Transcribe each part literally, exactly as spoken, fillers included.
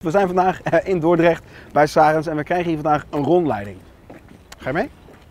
We zijn vandaag in Dordrecht bij Sarens en we krijgen hier vandaag een rondleiding. Ga je mee?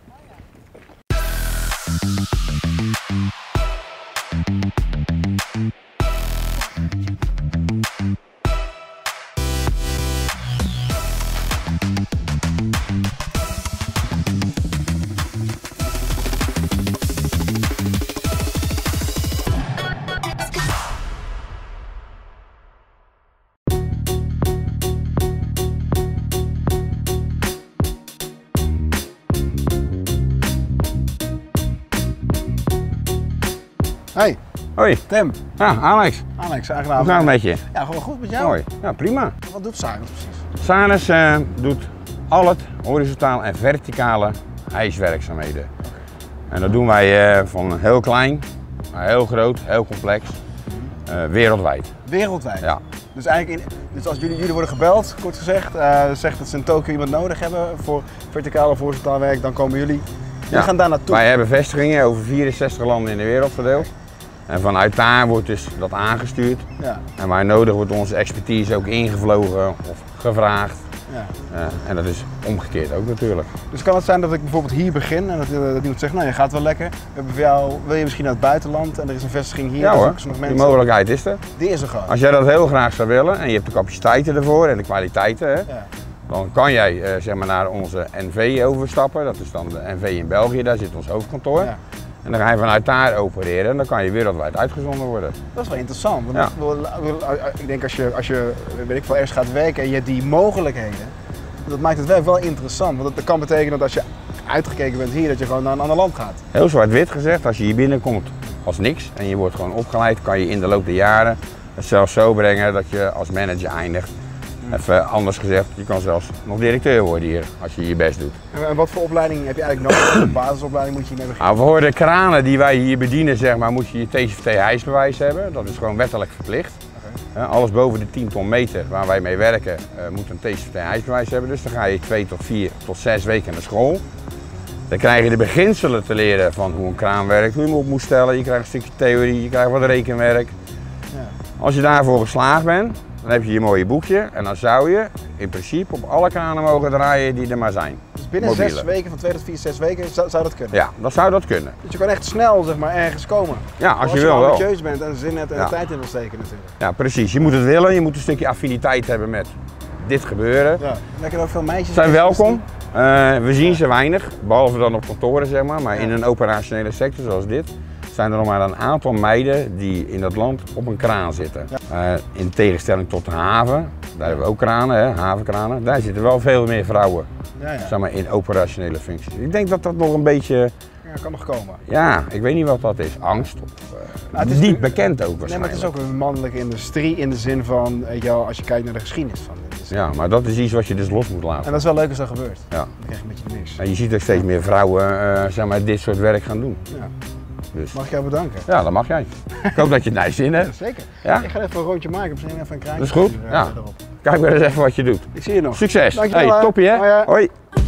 Hey. Hoi. Tim. Ja, Alex. Alex, aangenaam. Hoe gaat het met je? Ja, gewoon goed met jou. Mooi. Ja, prima. Wat doet Sarens precies? Sarens uh, doet al het horizontaal en verticale hijswerkzaamheden. Okay. En dat doen wij uh, van heel klein naar heel groot, heel complex, uh, wereldwijd. Wereldwijd? Ja. Dus eigenlijk, in, dus als jullie, jullie worden gebeld, kort gezegd, uh, zegt dat ze in Tokio iemand nodig hebben voor verticaal of horizontaal werk, dan komen jullie. Jullie Ja. gaan daar naartoe. Wij hebben vestigingen over vierenzestig landen in de wereld verdeeld. En vanuit daar wordt dus dat aangestuurd. Ja. En waar nodig wordt onze expertise ook ingevlogen of gevraagd. Ja. Uh, en dat is omgekeerd ook natuurlijk. Dus kan het zijn dat ik bijvoorbeeld hier begin en dat, uh, dat iemand zegt, nou je gaat wel lekker. We hebben voor jou, wil je misschien naar het buitenland en er is een vestiging hier. Ja dus hoor, ook nog die mensen. mogelijkheid is er. Die is er gewoon. Als jij dat heel graag zou willen en je hebt de capaciteiten ervoor en de kwaliteiten, hè, Ja. dan kan jij uh, zeg maar naar onze N V overstappen. Dat is dan de N V in België, daar zit ons hoofdkantoor. Ja. En dan ga je vanuit daar opereren en dan kan je wereldwijd uitgezonden worden. Dat is wel interessant. Want Ja. ik, wil, wil, ik denk als je, als je weet ik veel, ergens gaat werken en je hebt die mogelijkheden, dat maakt het werk wel interessant. Want dat kan betekenen dat als je uitgekeken bent hier, dat je gewoon naar een ander land gaat. Heel zwart-wit gezegd, als je hier binnenkomt als niks en je wordt gewoon opgeleid, kan je in de loop der jaren het zelfs zo brengen dat je als manager eindigt. Even anders gezegd, je kan zelfs nog directeur worden hier als je je best doet. En wat voor opleiding heb je eigenlijk nodig? Een basisopleiding moet je hiermee beginnen? Nou, voor de kranen die wij hier bedienen, zeg maar, moet je je T C V T-hijsbewijs hebben. Dat is gewoon wettelijk verplicht. Okay. Alles boven de tien ton meter waar wij mee werken, uh, moet een T C V T-hijsbewijs hebben. Dus dan ga je twee tot vier tot zes weken naar school. Dan krijg je de beginselen te leren van hoe een kraan werkt, hoe je hem op moet stellen. Je krijgt een stukje theorie, je krijgt wat rekenwerk. Ja. Als je daarvoor geslaagd bent, dan heb je je mooie boekje en dan zou je in principe op alle kranen mogen draaien die er maar zijn. Dus binnen Mobiele. zes weken, van twee tot vier, zes weken, zou, zou dat kunnen? Ja, dat zou dat kunnen. Dus je kan echt snel zeg maar, ergens komen. Ja, als, als je, je wil wel. ambitieus bent en zin hebt en Ja. tijd in wil steken natuurlijk. Ja, precies. Je moet het willen, je moet een stukje affiniteit hebben met dit gebeuren. Ja. Lekker ook veel meisjes. Zijn welkom. Uh, we zien ze weinig, behalve dan op kantoren zeg maar, maar in een operationele sector zoals dit zijn er nog maar een aantal meiden die in dat land op een kraan zitten. Ja. Uh, in tegenstelling tot de haven, daar hebben we ook kranen, hè, havenkranen, daar zitten wel veel meer vrouwen ja, ja. zeg maar, in operationele functies. Ik denk dat dat nog een beetje, ja, kan nog komen. ja, ik weet niet wat dat is, angst of uh, nou, het is niet bekend ook waarschijnlijk. Nee, maar het is ook een mannelijke industrie in de zin van, weet je wel, als je kijkt naar de geschiedenis van de industrie. Ja, maar dat is iets wat je dus los moet laten. En dat is wel leuk als dat gebeurt. Ja. Dan krijg je een beetje niks. En je ziet ook steeds meer vrouwen uh, zeg maar, dit soort werk gaan doen. Ja. Dus. Mag ik jou bedanken? Ja, dat mag jij. Ik hoop dat je het naar je zin hebt. Ja, zeker. Ja? Ik ga even een rondje maken, misschien even een kraantje. Dat is goed. Er, ja. erop. Kijk maar eens even wat je doet. Ik zie je nog. Succes. Dankjewel. Hey, toppie hè. Hoi. Hè. Hoi.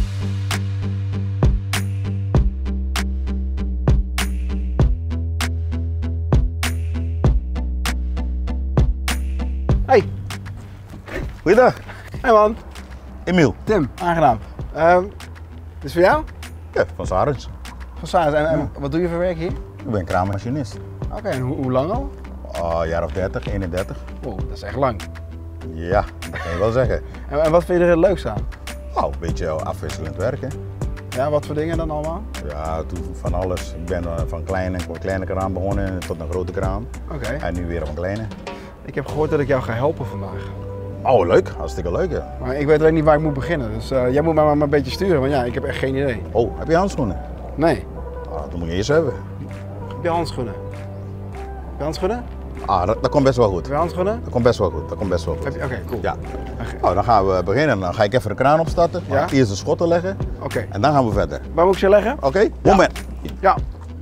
Hey. Goeiedag. Hey man. Emiel. Tim, aangenaam. Um, dit is voor jou? Ja, van Sarens. Van Sarens. En, en wat doe je voor werk hier? Ik ben kraanmachinist. Oké, okay, en hoe, hoe lang al? Oh, een jaar of dertig, eenendertig. Oh, dat is echt lang. Ja, dat kan je wel zeggen. En, en wat vind je er het leukste aan? Nou, een beetje afwisselend werken. Ja, wat voor dingen dan allemaal? Ja, van alles. Ik ben van kleine, kleine kraan begonnen tot een grote kraan. Oké. Okay. En nu weer van kleine. Ik heb gehoord dat ik jou ga helpen vandaag. Oh, leuk. Hartstikke leuk, ja. Maar ik weet alleen niet waar ik moet beginnen. Dus uh, jij moet mij maar een beetje sturen, want ja, ik heb echt geen idee. Oh, heb je handschoenen? Nee. Ah, dat moet je eerst hebben. Heb je handschoenen? Heb je handschoenen? Ah, dat, dat komt best wel goed. Heb je handschoenen? Dat komt best wel goed. Dat komt best wel goed. Oké, okay, cool. Ja. Okay. Nou, dan gaan we beginnen. Dan ga ik even de kraan opstarten. Ja? Eerst de schotten leggen. Oké. Okay. En dan gaan we verder. Waar moet ik ze leggen? Oké, okay? Moment. Ja. ja.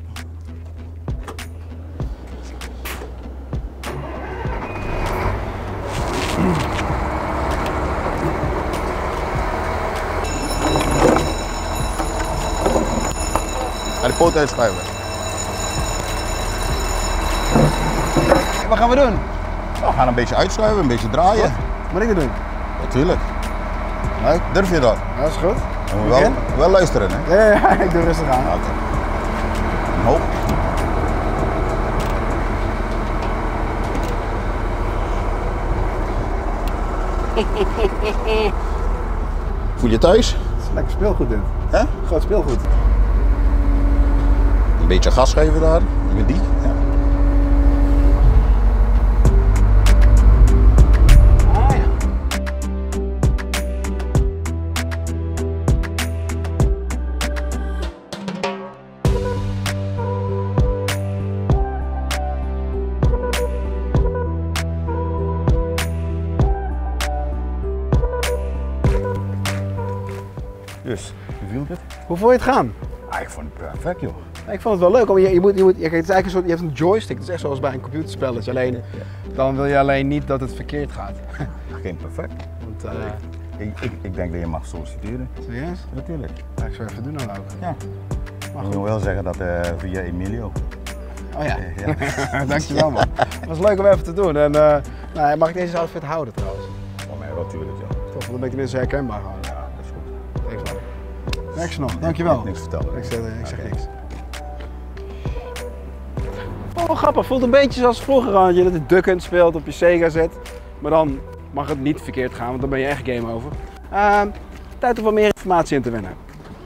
Ga de poot uitschuiven. Wat gaan we doen? We gaan een beetje uitschuiven, een beetje draaien. Wat moet ik er doen? Natuurlijk. Nee, durf je dat? Ja, dat is goed. Je moet wel, wel luisteren, hè? Ja, ja, ik doe rustig aan. Ja, oké. Een hoop. Voel je thuis? Het is lekker speelgoed dit. Hè? Groot speelgoed. Een beetje gas geven daar, met die. Ja. Ah ja. Dus, hoe viel het? Hoe vond je het gaan? Ah, ik vond het perfect, joh. Ik vond het wel leuk, want je, je, moet, je, moet, je, het is eigenlijk een soort, je hebt een joystick, het is echt zoals bij een computerspelletje. Alleen, dan wil je alleen niet dat het verkeerd gaat. Geen perfect. Want, uh, Ik, ik, ik denk dat je mag solliciteren. serieus? Natuurlijk. Dat ga ik zo even doen dan ook. Ja. Maar Ik goed. wil wel zeggen dat uh, via Emilio. Oh ja, Ja. dankjewel man. Het was leuk om even te doen. En uh, nou, mag ik deze outfit houden trouwens? Voor mij wel, natuurlijk, ja. Toch, dan ben ik tenminste herkenbaar gewoon. Ja, dat is goed. Thanks man. Merk ze nog, dankjewel. Niks vertellen. Ik zeg, ik zeg Oké. niks. Oh, wel grappig. Voelt een beetje zoals vroeger aan je dat je Duck Hunt speelt op je Sega zet. Maar dan mag het niet verkeerd gaan, want dan ben je echt game over. Uh, tijd om wat meer informatie in te winnen.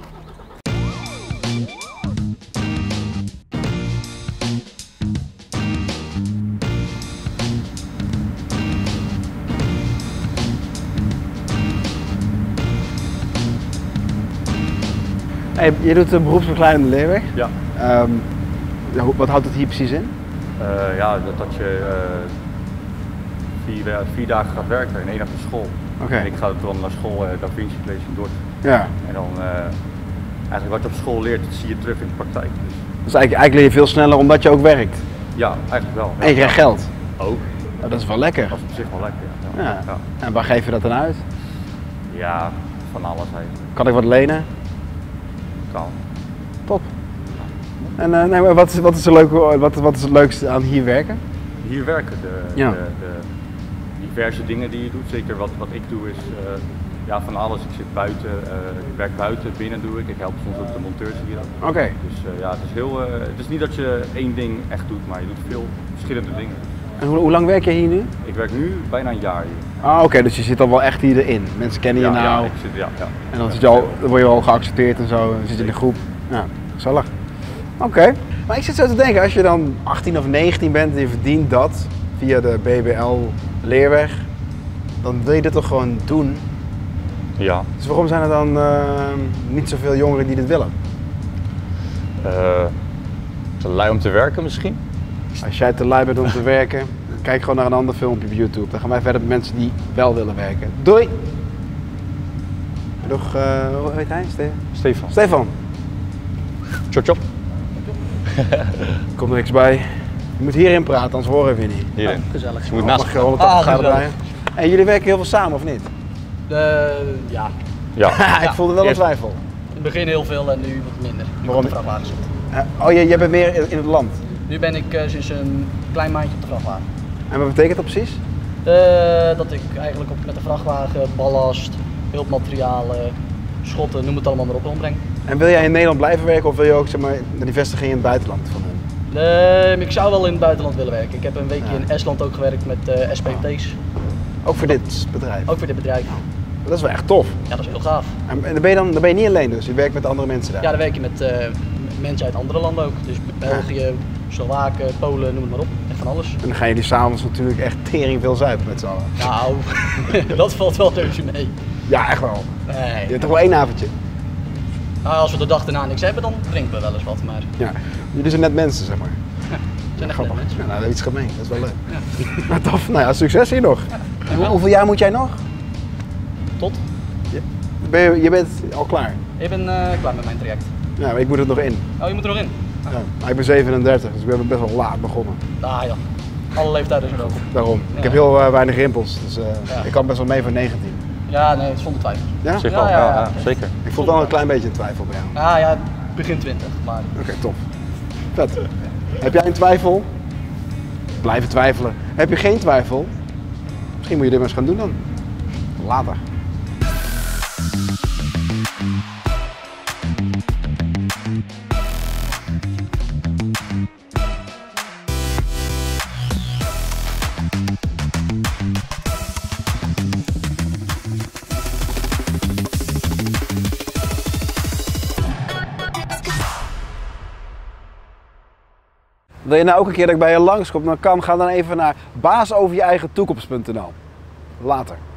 Hey, je doet de beroepsbegeleidende leerweg. Ja, Um, wat houdt het hier precies in? uh, ja dat, dat je uh, vier, uh, vier dagen gaat werken en één dag naar school. Oké. Okay. En ik ga dan naar school uh, Da Vinci College in Dordrecht. Ja. En dan uh, eigenlijk wat je op school leert, dat zie je terug in de praktijk. Dus, Dus eigenlijk, eigenlijk leer je veel sneller omdat je ook werkt. ja, eigenlijk wel. En je krijgt geld. Ook. Nou, dat is wel lekker. Dat is op zich wel lekker. Ja. Ja. Ja. En waar geef je dat dan uit? Ja, van alles eigenlijk. Kan ik wat lenen? Kan. Top. En uh, nee, maar wat, is, wat, is er leuk, wat, wat is het leukste aan hier werken? Hier werken, de, Ja. de, de diverse dingen die je doet. Zeker wat, wat ik doe is uh, ja, van alles. Ik zit buiten, uh, ik werk buiten, binnen doe ik. Ik help soms ook de monteurs hier ook. Oké. Okay. Dus uh, ja, het is, heel, uh, het is niet dat je één ding echt doet, maar je doet veel verschillende dingen. En hoe, hoe lang werk je hier nu? Ik werk nu bijna een jaar hier. Ah, oké, okay, dus je zit al wel echt hier erin. Mensen kennen je ja, nou. Ja, ik zit, ja, ja. En dan, zit je al, dan word je al geaccepteerd en zo, dan zit je in de groep. Ja, gezellig. Oké. Okay. Maar ik zit zo te denken, als je dan achttien of negentien bent en je verdient dat via de B B L leerweg, dan wil je dit toch gewoon doen? Ja. Dus waarom zijn er dan uh, niet zoveel jongeren die dit willen? Uh, te lui om te werken misschien? Als jij te lui bent om te werken, kijk gewoon naar een ander filmpje op YouTube. Dan gaan wij verder met mensen die wel willen werken. Doei! Nog, uh, hoe heet hij? Ste Stefan. Stefan. Chop chop. Komt er niks bij. Je moet hierin praten, anders horen we je niet. Hierin. Oh, gezellig. Je moet Oh, naast mag je honderdtachtig Ah, graden draaien? En jullie werken heel veel samen of niet? Uh, ja, Ja. ik Ja. voelde wel een Eerst- twijfel. in het begin heel veel en nu wat minder. Nu Waarom? op de vrachtwagen zit. Uh, oh, jij, jij bent meer in, in het land. Nu ben ik uh, sinds een klein maandje op de vrachtwagen. En wat betekent dat precies? Uh, dat ik eigenlijk op, met de vrachtwagen ballast, hulpmaterialen, schotten, noem het allemaal maar op, ombreng. En wil jij in Nederland blijven werken of wil je ook zeg maar, naar die vestiging in het buitenland van doen? Uh, ik zou wel in het buitenland willen werken. Ik heb een weekje Ja. in Estland ook gewerkt met uh, S P T's. Ook voor dit bedrijf? Ook voor dit bedrijf. Dat is wel echt tof. Ja, dat is heel gaaf. En, en dan, ben je dan, dan ben je niet alleen dus, je werkt met andere mensen daar? Ja, dan werk je met uh, mensen uit andere landen ook. Dus België, Slowaken, Polen, noem het maar op. Echt van alles. En dan gaan jullie s'avonds natuurlijk echt tering veel zuipen met z'n allen. Nou, dat valt wel reuze mee. Ja, echt wel. Nee. Je hebt toch wel één avondje? Nou, als we de dag erna niks hebben, dan drinken we wel eens wat. Maar Ja. Jullie zijn net mensen, zeg maar. het zijn echt net Grappig. mensen. Ja, nou, dat is iets gemeen. Dat is wel leuk. Ja. Nou, tof. Nou ja, succes hier nog. En hoe- hoeveel jaar moet jij nog? Tot? Ben je, je bent al klaar. Ik ben uh, klaar met mijn traject. Ja, maar ik moet het nog in. Oh, je moet er nog in? Ja. Maar ik ben zevenendertig, dus ik ben best wel laat begonnen. Ah ja, alle leeftijden zijn welkom. Daarom. Ik Ja. heb heel uh, weinig rimpels, dus uh, Ja. ik kan best wel mee voor negentien. Ja, nee, zonder twijfel. Ja? Zeg Ja, wel, ja, ja, ja. ja, zeker. Ik voel wel een klein beetje een twijfel bij jou. Ah ja, begin twintig, maar Oké, tof. Vet. Heb jij een twijfel? Blijven twijfelen. Heb je geen twijfel? Misschien moet je dit maar eens gaan doen dan. Later. Wil je nou ook een keer dat ik bij je langskom, dan kan, ga dan even naar baasoverjeeigentoekomst punt n l. Later.